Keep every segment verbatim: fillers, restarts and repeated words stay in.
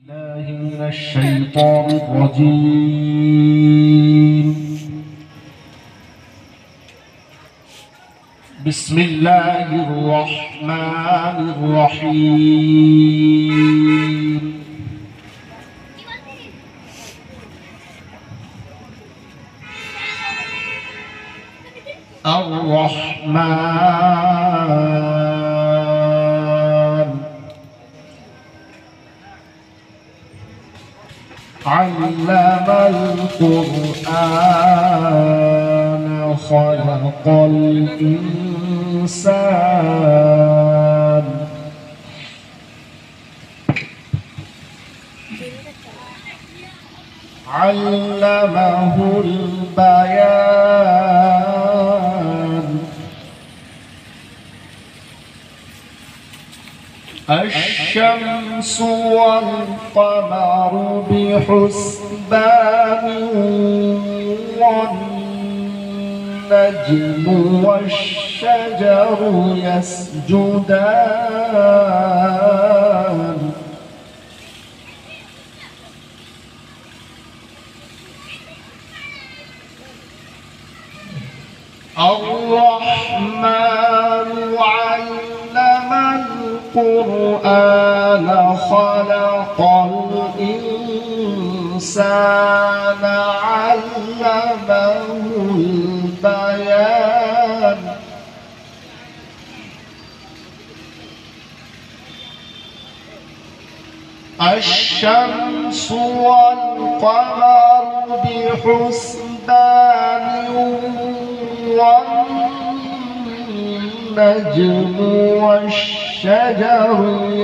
الله من الشيطان الرجيم. بسم الله الرحمن الرحيم. الرحمن علم القرآن خلق الإنسان علمه البيان الشمس والقمر بحسبان والنجم والشجر يسجدان الرحمن علم القرآن خلق الإنسان علمه البيان الشمس والقمر بحسبان والنجم والشجر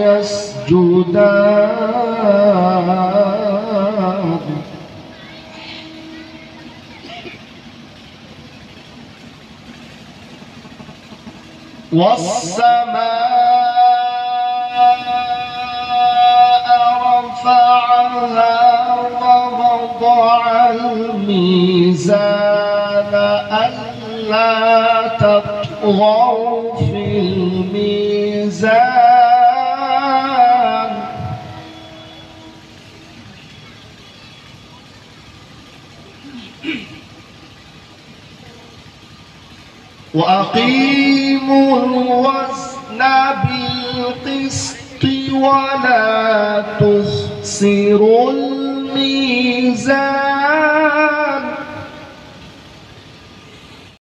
يسجدان والسماء رفعها ووضع الميزان ألا تطغوا في الميزان وأقيموا الوزن بالقسط ولا تخسروا الميزان